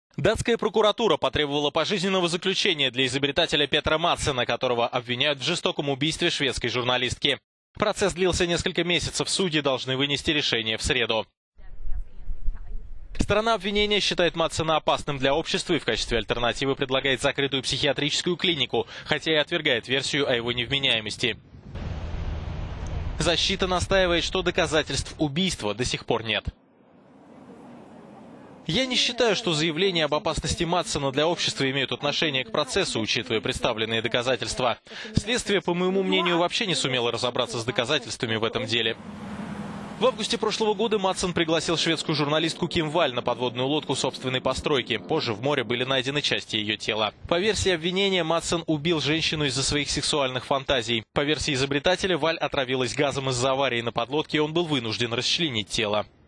Датская прокуратура потребовала пожизненного заключения для изобретателя Петра Мадсена, которого обвиняют в жестоком убийстве шведской журналистки. Процесс длился несколько месяцев, судьи должны вынести решение в среду. Сторона обвинения считает Мадсена опасным для общества и в качестве альтернативы предлагает закрытую психиатрическую клинику, хотя и отвергает версию о его невменяемости. Защита настаивает, что доказательств убийства до сих пор нет. Я не считаю, что заявления об опасности Мадсена для общества имеют отношение к процессу, учитывая представленные доказательства. Следствие, по моему мнению, вообще не сумело разобраться с доказательствами в этом деле. В августе прошлого года Мадсен пригласил шведскую журналистку Ким Валь на подводную лодку собственной постройки. Позже в море были найдены части ее тела. По версии обвинения, Мадсен убил женщину из-за своих сексуальных фантазий. По версии изобретателя, Валь отравилась газом из-за аварии на подлодке, и он был вынужден расчленить тело.